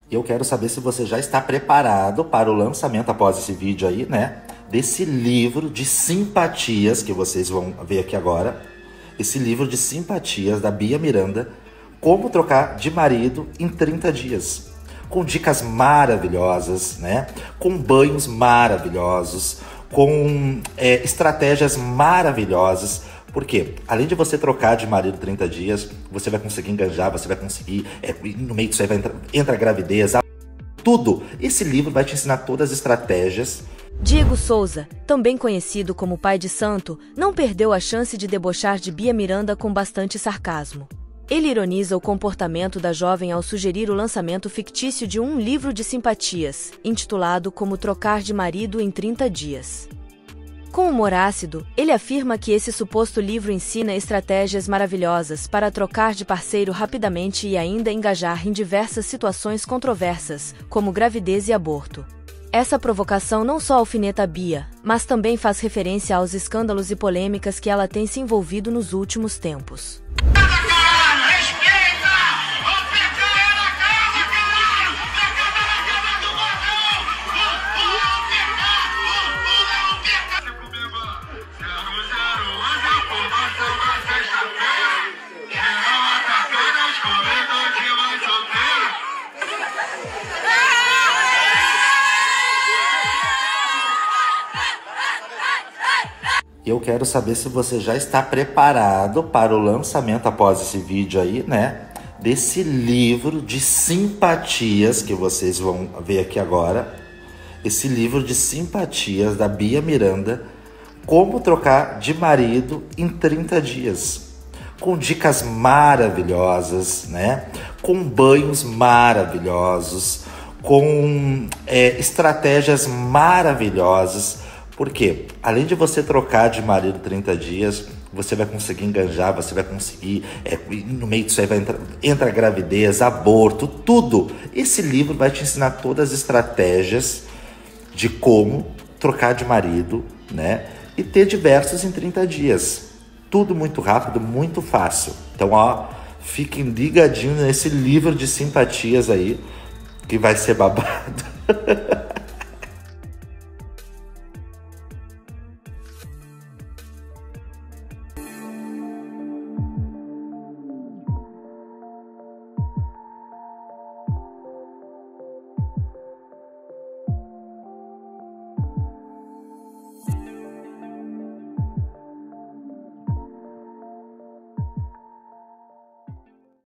E eu quero saber se você já está preparado para o lançamento após esse vídeo aí, né? Desse livro de simpatias que vocês vão ver aqui agora. Esse livro de simpatias da Bia Miranda, Como Trocar de Marido em 30 Dias. Com dicas maravilhosas, né? Com banhos maravilhosos, com estratégias maravilhosas. Porque, além de você trocar de marido 30 dias, você vai conseguir enganjar, você vai conseguir, no meio disso aí vai entra a gravidez, tudo. Esse livro vai te ensinar todas as estratégias. Diego Souza, também conhecido como Pai de Santo, não perdeu a chance de debochar de Bia Miranda com bastante sarcasmo. Ele ironiza o comportamento da jovem ao sugerir o lançamento fictício de um livro de simpatias, intitulado Como Trocar de Marido em 30 Dias. Com humor ácido, ele afirma que esse suposto livro ensina estratégias maravilhosas para trocar de parceiro rapidamente e ainda engajar em diversas situações controversas, como gravidez e aborto. Essa provocação não só alfineta a Bia, mas também faz referência aos escândalos e polêmicas que ela tem se envolvido nos últimos tempos. Eu quero saber se você já está preparado para o lançamento após esse vídeo aí, né? Desse livro de simpatias que vocês vão ver aqui agora. Esse livro de simpatias da Bia Miranda, Como Trocar de Marido em 30 Dias. Com dicas maravilhosas, né? Com banhos maravilhosos, com estratégias maravilhosas. Porque, além de você trocar de marido 30 dias, você vai conseguir enganjar, você vai conseguir, no meio disso aí vai entra a gravidez, aborto, tudo. Esse livro vai te ensinar todas as estratégias de como trocar de marido, né? E ter diversos em 30 dias. Tudo muito rápido, muito fácil. Então, ó, fiquem ligadinhos nesse livro de simpatias aí, que vai ser babado.